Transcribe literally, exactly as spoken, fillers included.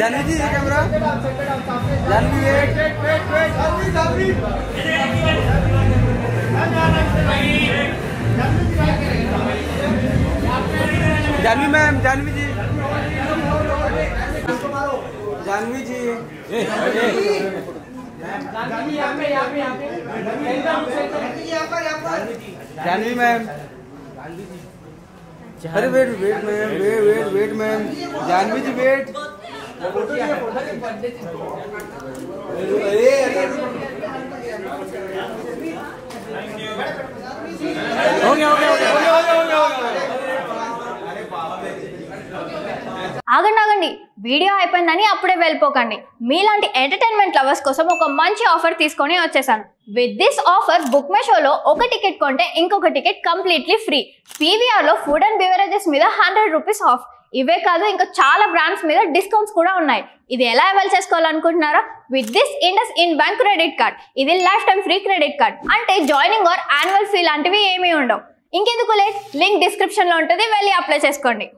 जानवी जी ये camera, Janvi wait, Janvi ma'am, Janvi ji, Janvi ji, Janvi ma'am, अरे wait wait ma'am, wait wait wait ma'am, Janvi ji wait, हो गया हो गया हो गया हो गया हो गया हो गया। ఆగండి ఆగండి వీడియో అయిపోయిందని అప్పుడే వెళ్ళిపోకండి. మీలాంటి ఎంటర్టైన్మెంట్ లవర్స్ కోసం ఒక మంచి ఆఫర్ తీసుకొని వచ్చేసాను. With this offer book my షోలో ఒక టికెట్ కొంటే ఇంకొక టికెట్ కంప్లీట్లీ ఫ్రీ. పీవీఆర్లో ఫుడ్ అండ్ బెవరేజెస్ మీద హండ్రెడ్ రూపీస్ ఆఫ్. ఇవే కాదు ఇంకా చాలా బ్రాండ్స్ మీద డిస్కౌంట్స్ కూడా ఉన్నాయి. ఇది ఎలా అవైల్ చేసుకోవాలనుకుంటున్నారా? With this IndusInd bank credit card. ఇది lifetime free credit card. అంటే జాయినింగ్ ఆర్ యాన్యువల్ ఫీ లాంటివి ఏమీ ఉండవు. ఇంకెందుకు లేట్, లింక్ డిస్క్రిప్షన్లో ఉంటుంది, వెళ్ళి అప్లై చేసుకోండి.